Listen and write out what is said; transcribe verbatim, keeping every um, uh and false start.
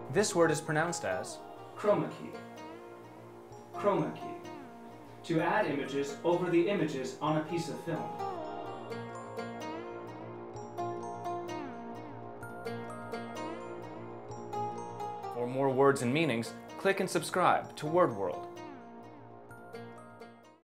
This word is pronounced as Chromakey. Chromakey. To add images over the images on a piece of film. For more words and meanings, click and subscribe to Word World.